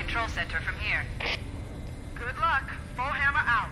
control center from here. Good luck. Bowhammer out.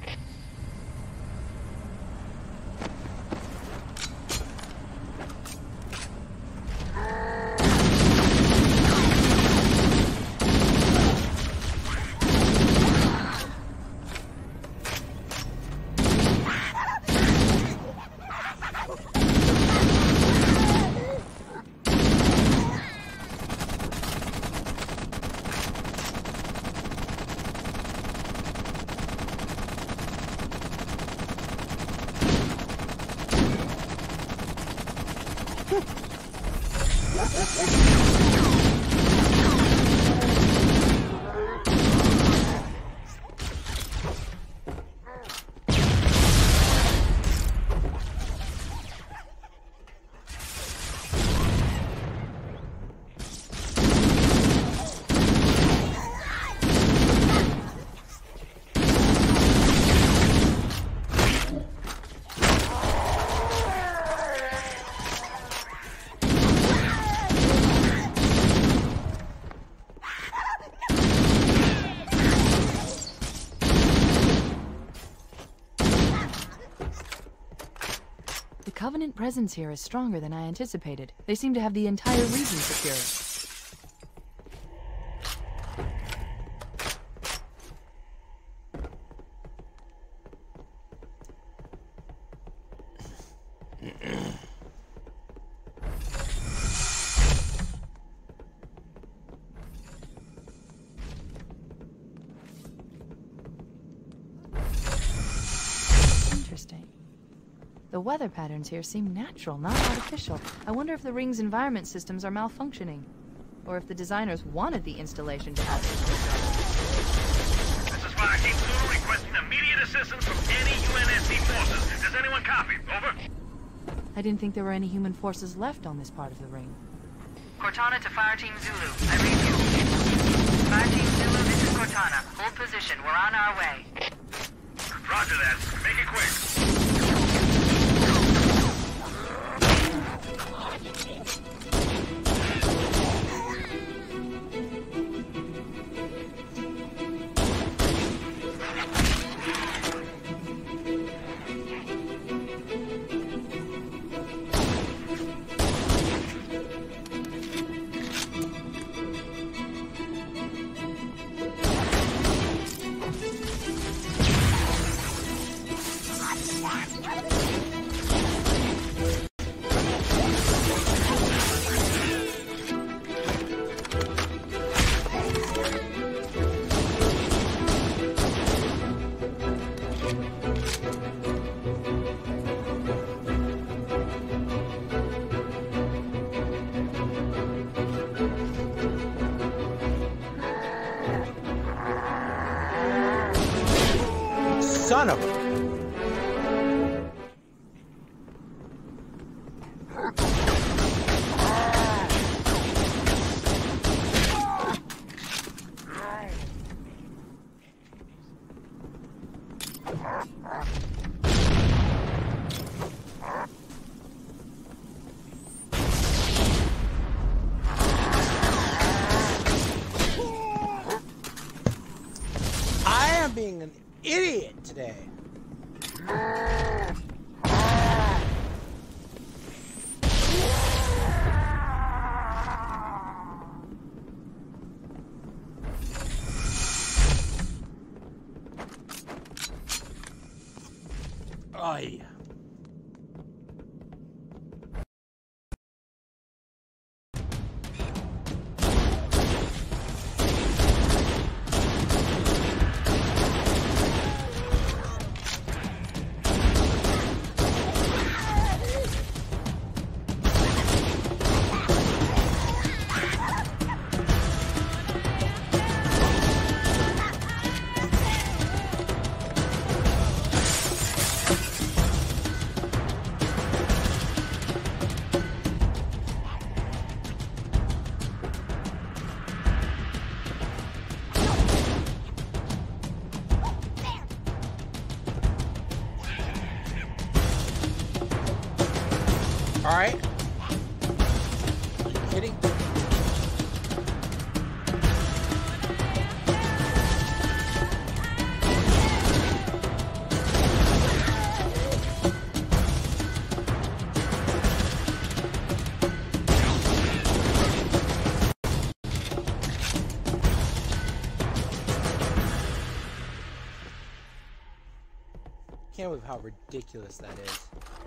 The Covenant presence here is stronger than I anticipated. They seem to have the entire region secured. Interesting. The weather patterns here seem natural, not artificial. I wonder if the ring's environment systems are malfunctioning, or if the designers wanted the installation to have this. This is Fire Team Zulu requesting immediate assistance from any UNSC forces. Does anyone copy? Over. I didn't think there were any human forces left on this part of the ring. Cortana to Fire Team Zulu. I read you. Fire Team Zulu, this is Cortana. Hold position. We're on our way. Roger that. Make it quick. Son of a... I am being an idiot today. Ay. All right. Are you kidding? can't believe how ridiculous that is.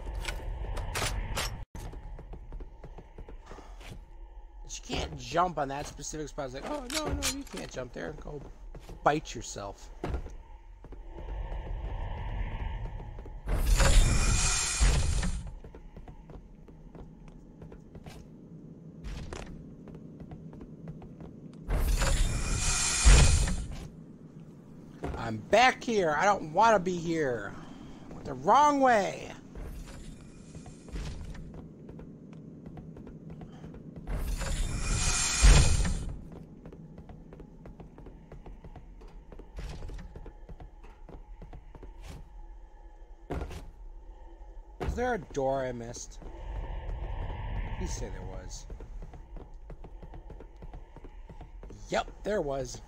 You can't jump on that specific spot. It's like, oh, no, you can't jump there. Go bite yourself. I'm back here. I don't want to be here. I went the wrong way. Is there a door I missed? You say there was. Yep, there was.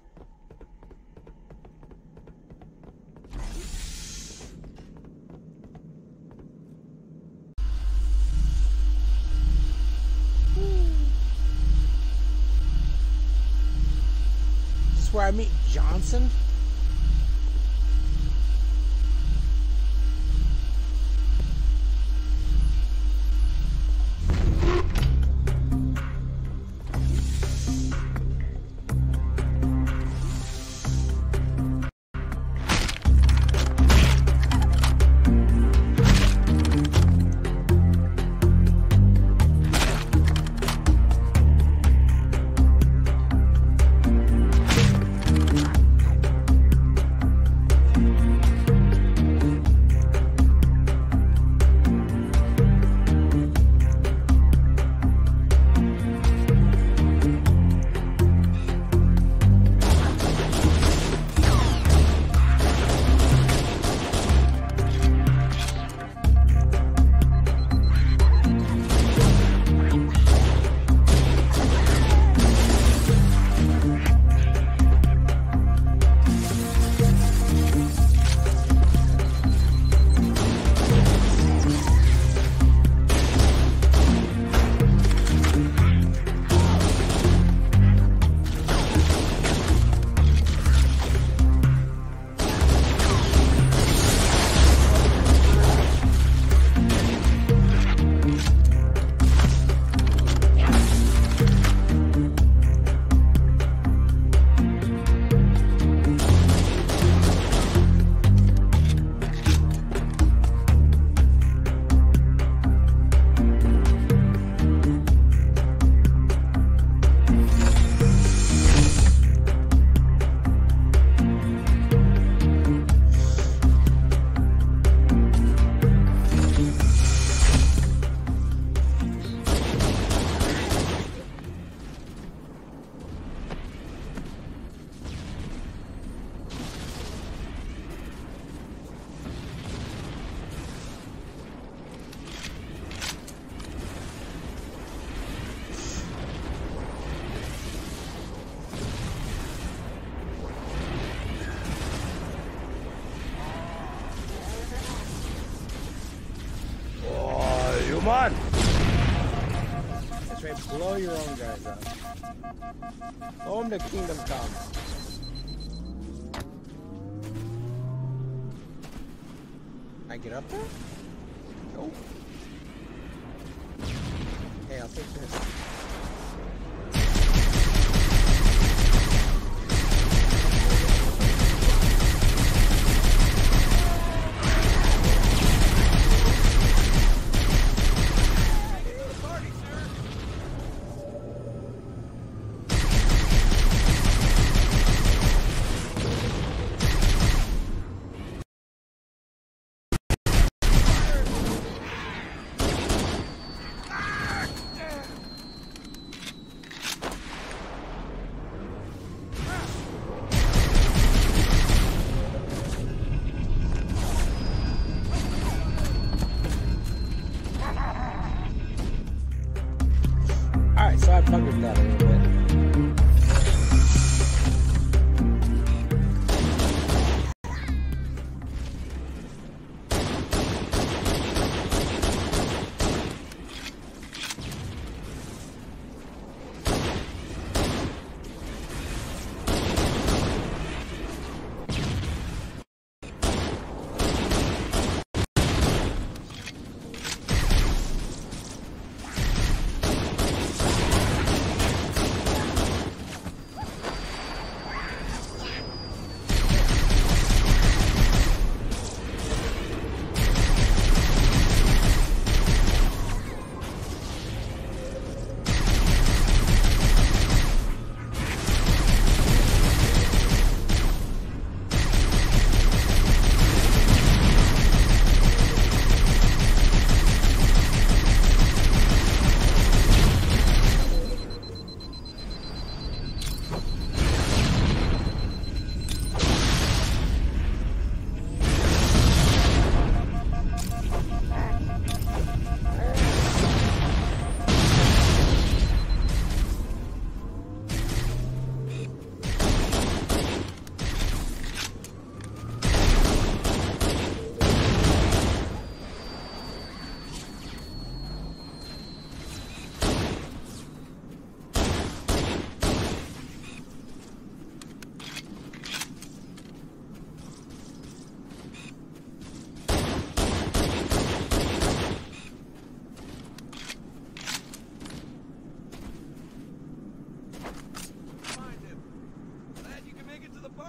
This is where I meet Johnson? Come on! That's right, blow your own guys up. Blow them to Kingdom Come. Can I get up there? Nope. Hey, I'll take this.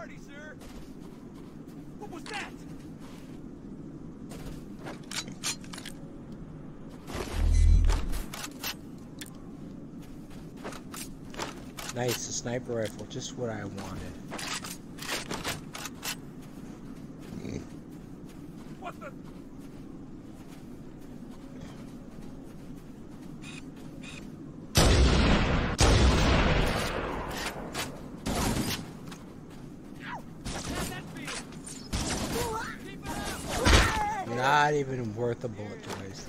party, sir. What was that? Nice, a sniper rifle, just what I wanted. What the? Not even worth a bullet to waste.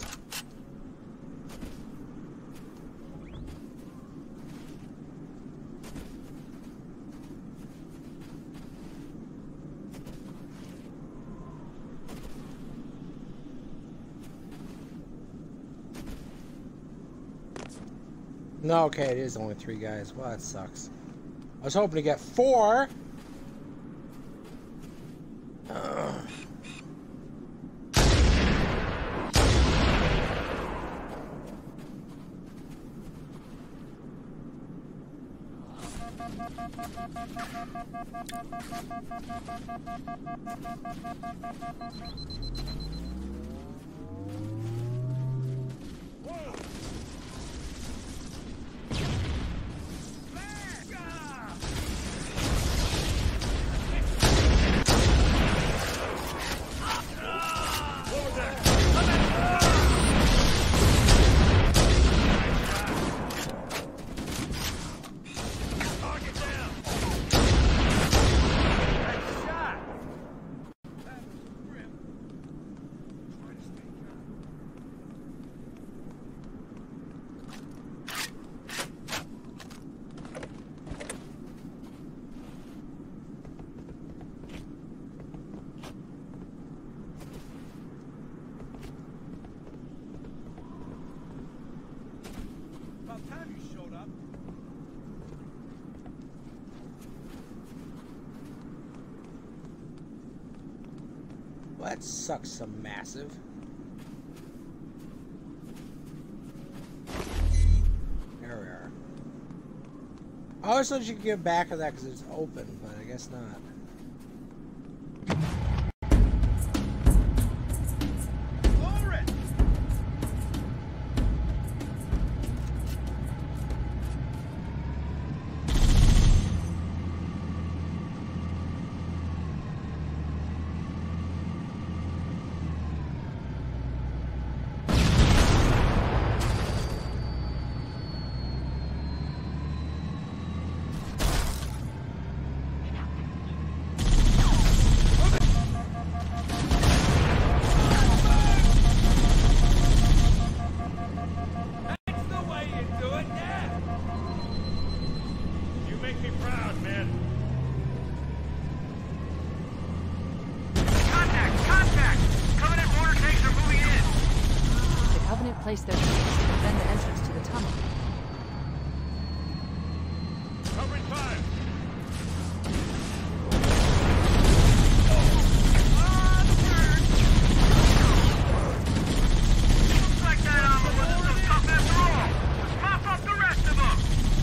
No, okay, it is only 3 guys. Well, that sucks. I was hoping to get 4. Well, that sucks some massive. There we are. I always thought you could get back of that because it's open, but I guess not. Place their troops to defend the entrance to the tunnel. Covering fire. Looks like that armor wasn't so tough after all. Let's pop up the rest of them.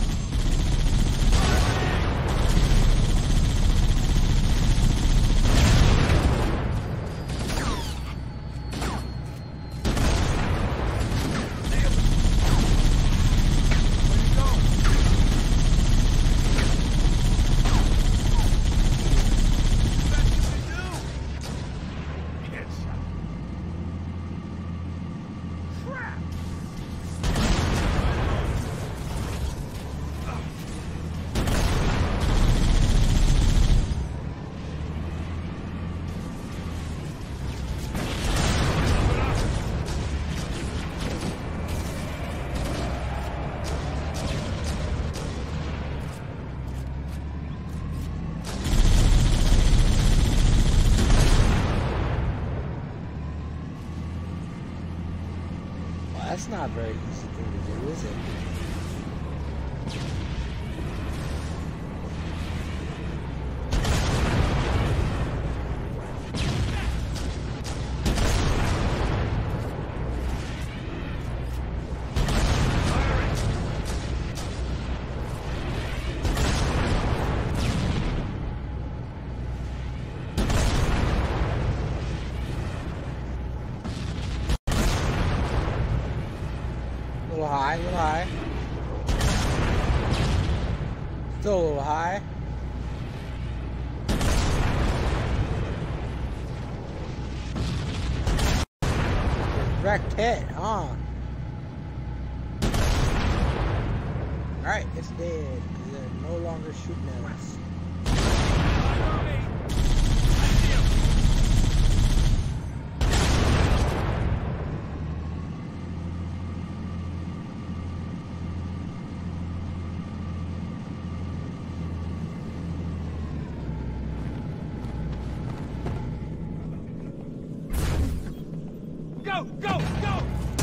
That's not a very easy thing to do, is it? high. Direct hit, huh? Alright, it's dead. They're no longer shooting at us. Go, go, go!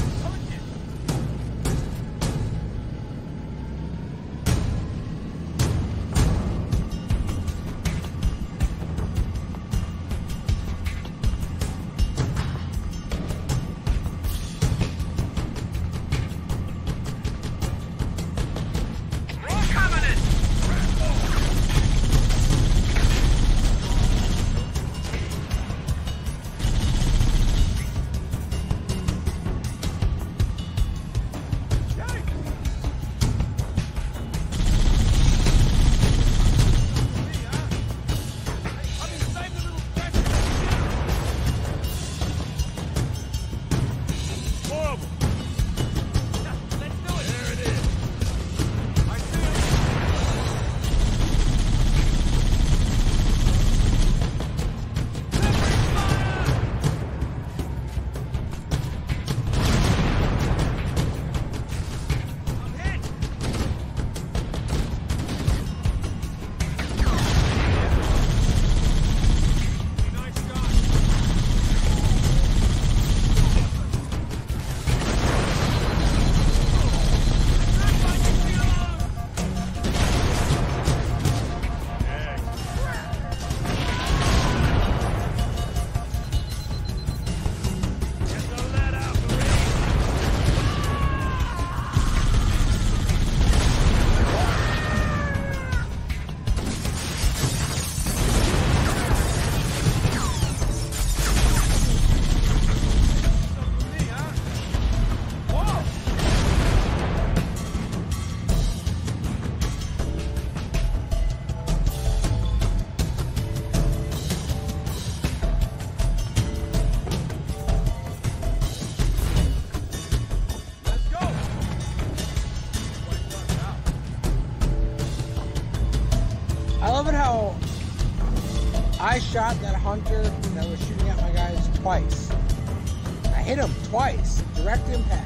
I shot that hunter that was shooting at my guys twice. I hit him twice. Direct impact.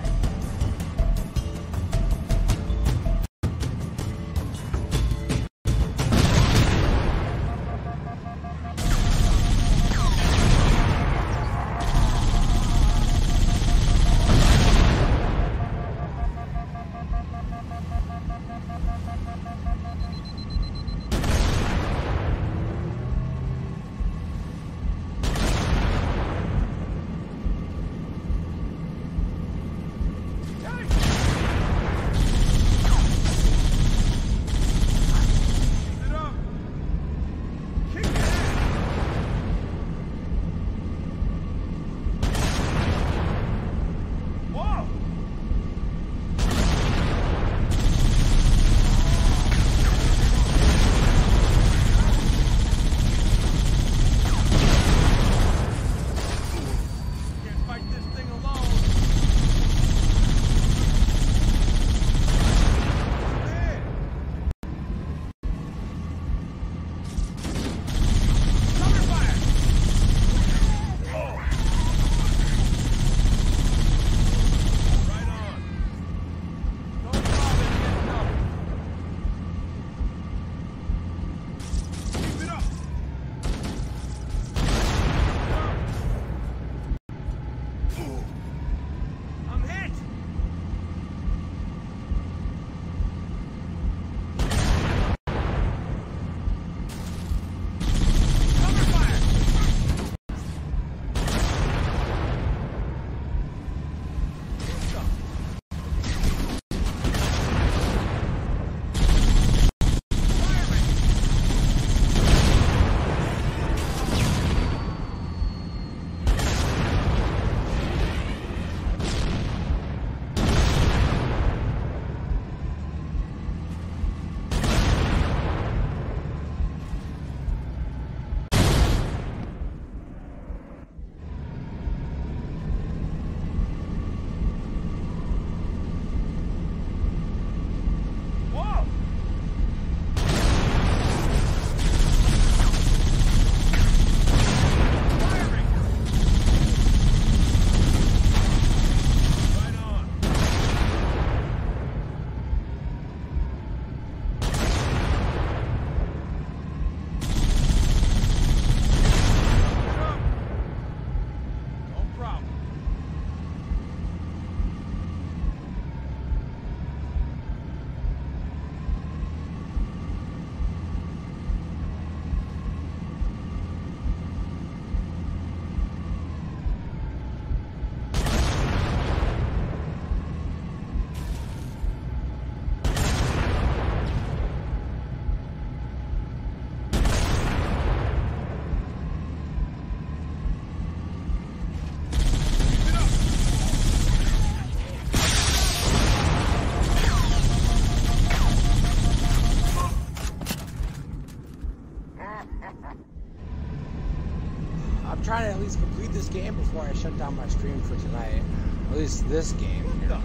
I'm trying to at least complete this game before I shut down my stream for tonight. At least this game here.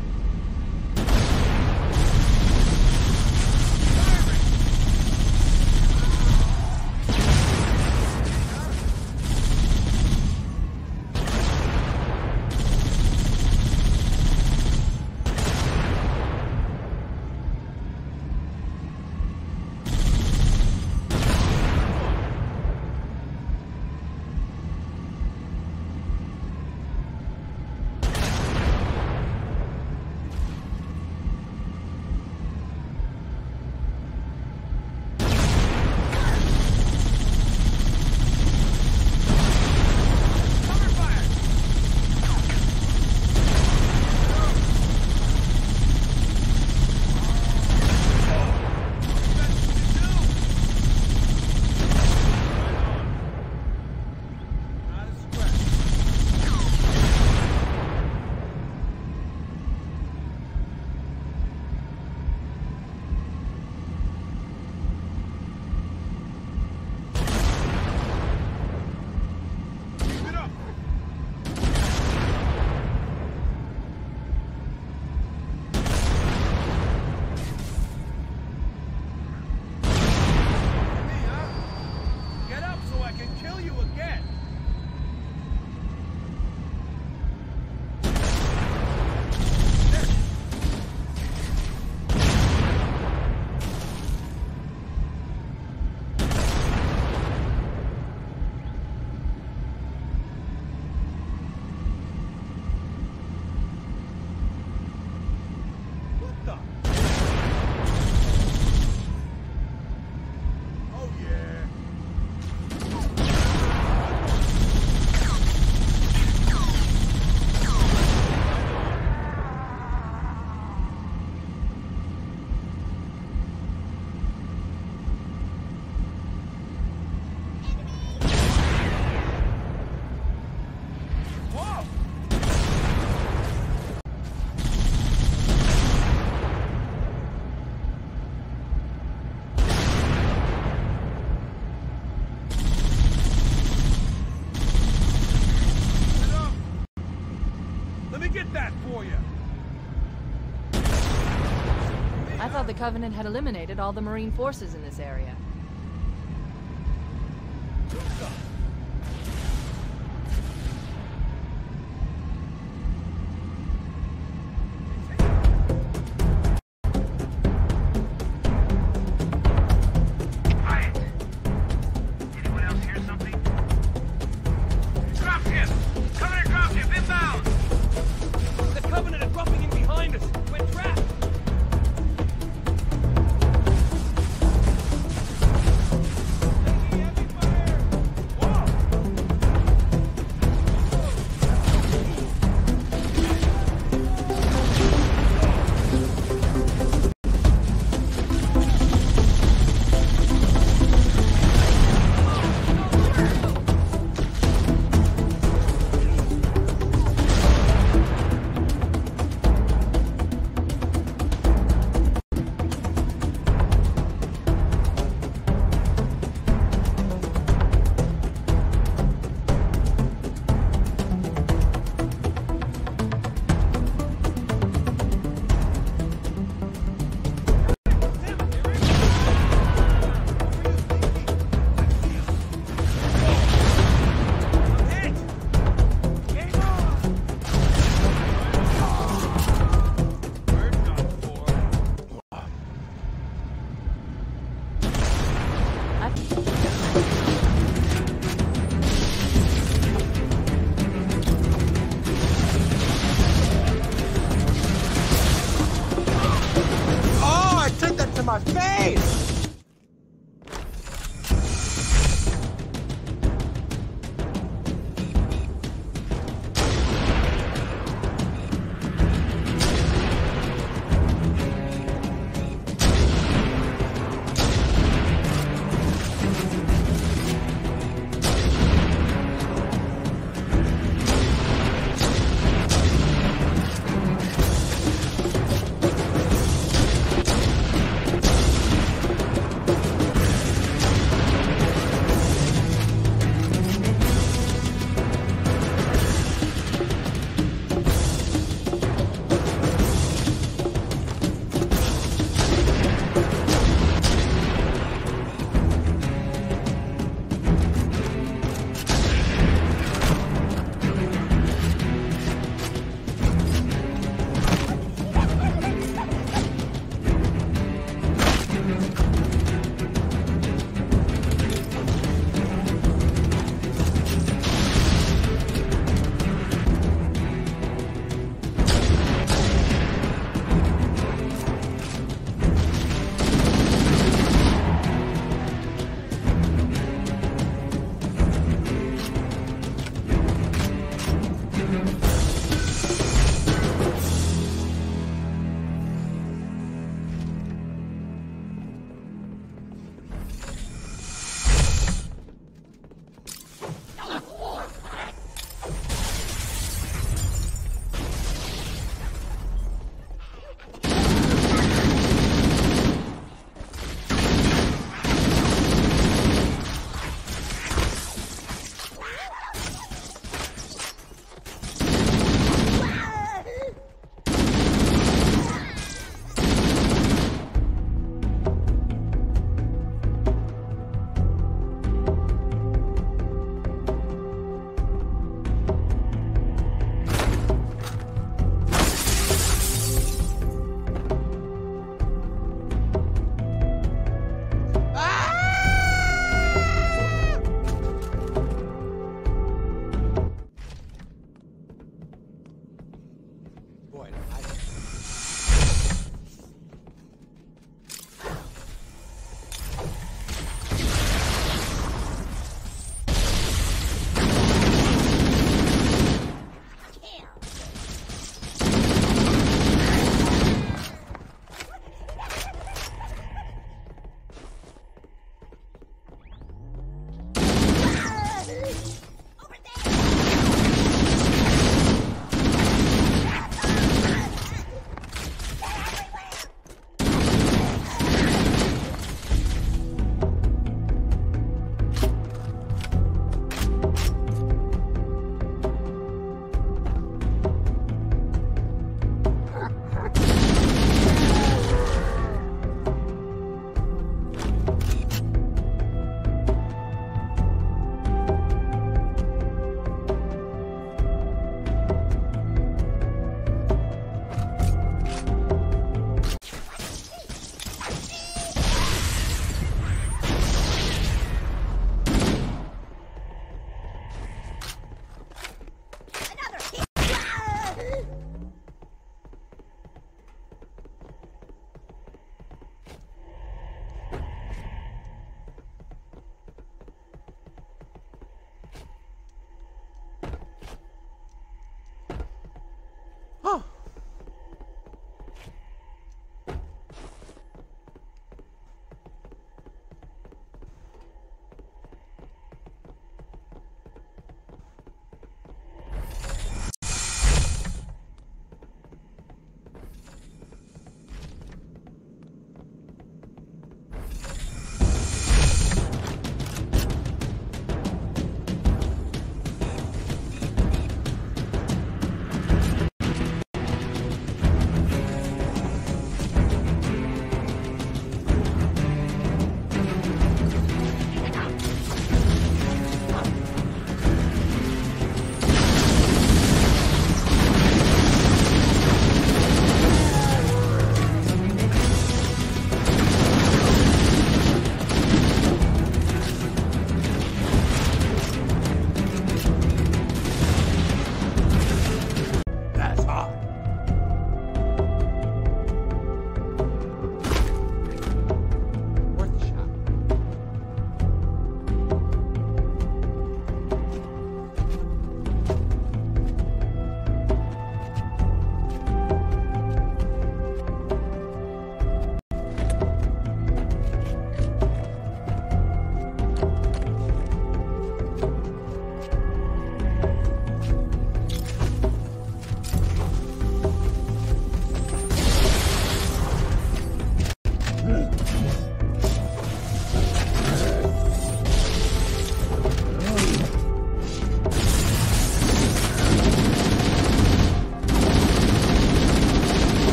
I thought the Covenant had eliminated all the Marine forces in this area. My face!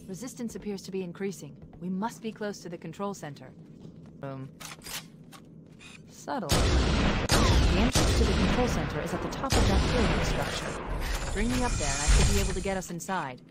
Resistance appears to be increasing. We must be close to the control center. Subtle. The entrance to the control center is at the top of that pyramid structure. Bring me up there and I should be able to get us inside.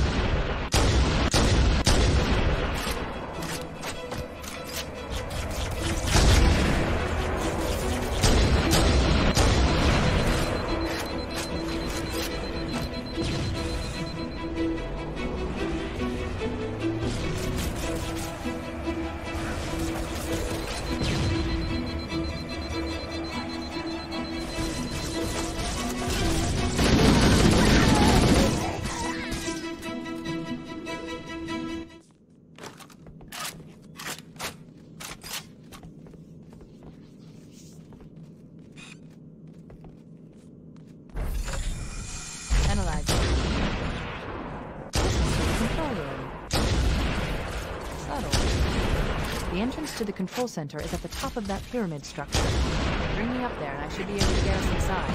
The entrance to the control center is at the top of that pyramid structure. Bring me up there and I should be able to get us inside.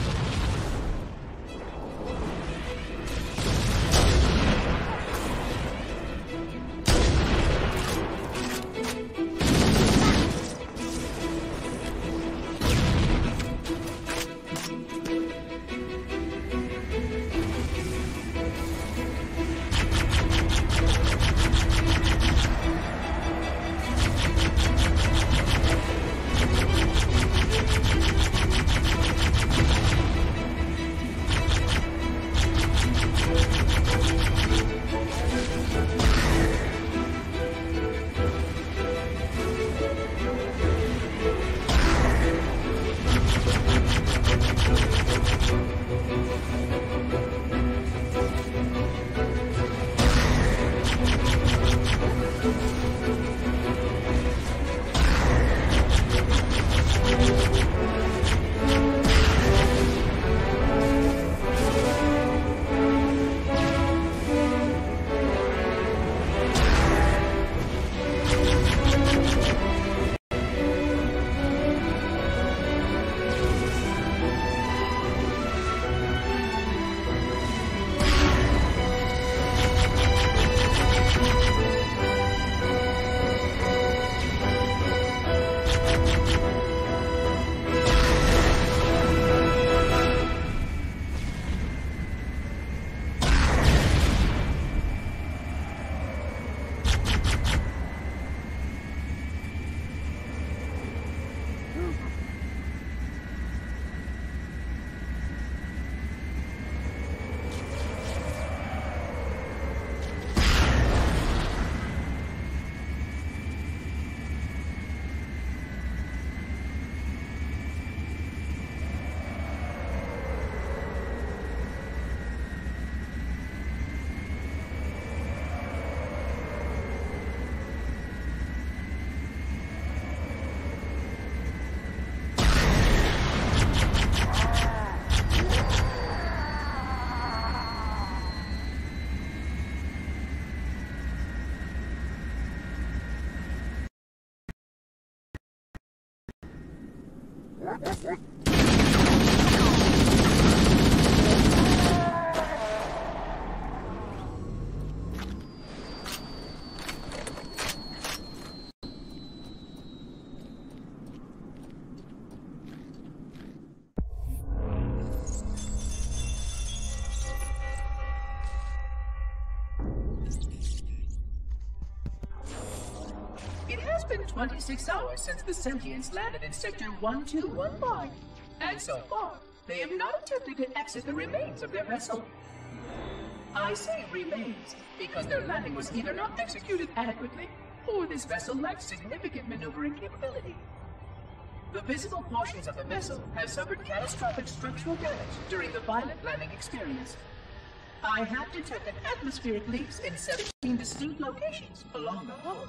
It has been 26 hours since the Sentients landed in Sector 1215, and so far, they have not attempted to exit the remains of their vessel. I say remains because their landing was either not executed adequately, or this vessel lacks significant maneuvering capability. The visible portions of the vessel have suffered catastrophic structural damage during the violent landing experience. I have detected atmospheric leaks in 17 distinct locations along the hull.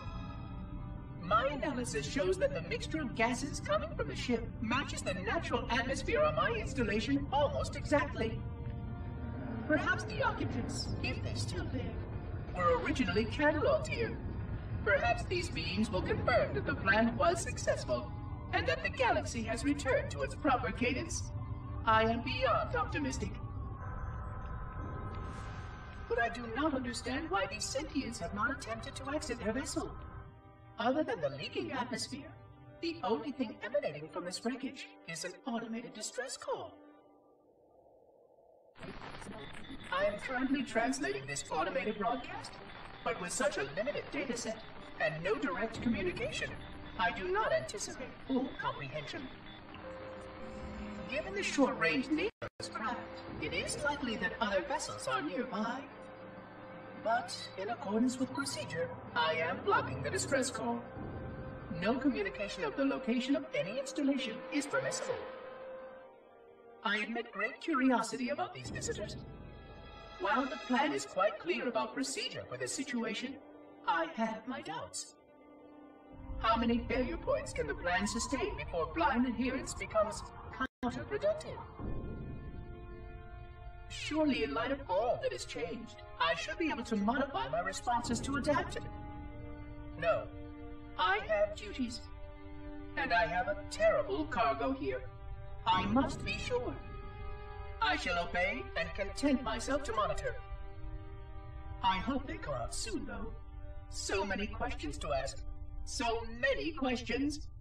My analysis shows that the mixture of gases coming from the ship matches the natural atmosphere on my installation almost exactly. Perhaps the occupants, if they're still there, were originally cataloged here. Perhaps these beings will confirm that the plan was successful, and that the galaxy has returned to its proper cadence. I am beyond optimistic. but I do not understand why these sentients have not attempted to exit their vessel. Other than the leaking atmosphere, the only thing emanating from this wreckage is an automated distress call. I am currently translating this automated broadcast, but with such a limited dataset and no direct communication, I do not anticipate full comprehension. Given the short-range nature of this craft, it is likely that other vessels are nearby. But, in accordance with procedure, I am blocking the distress call. No communication of the location of any installation is permissible. I admit great curiosity about these visitors. While the plan is quite clear about procedure for this situation, I have my doubts. How many failure points can the plan sustain before blind adherence becomes counterproductive? Surely, in light of all that has changed, I should be able to modify my responses to adapt to it. No, I have duties, and I have a terrible cargo here. I must be sure. I shall obey and content myself to monitor. I hope they come out soon, though. So many questions to ask. So many questions.